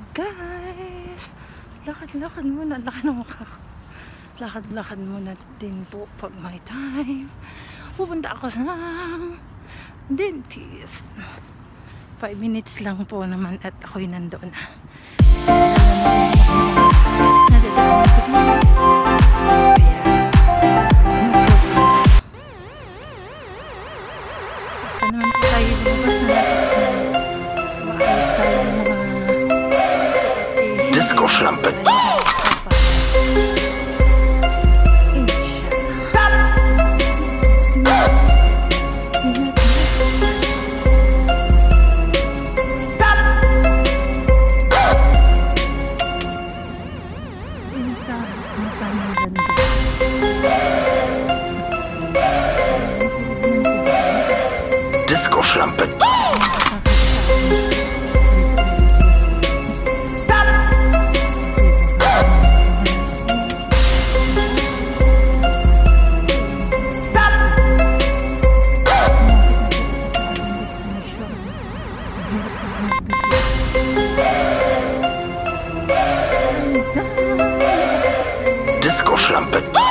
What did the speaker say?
Guys, lakad-lakad muna. Laki ng mukha ko. Lakad-lakad muna din po pag may time. Pupunta ako sa dentist. 5 minutes lang po naman at ako'y nandoon na. Basta naman po tayo lumabas na maayos tayo ng mga Disco Schlampe. Disco Schlampe. Disco Schlampe.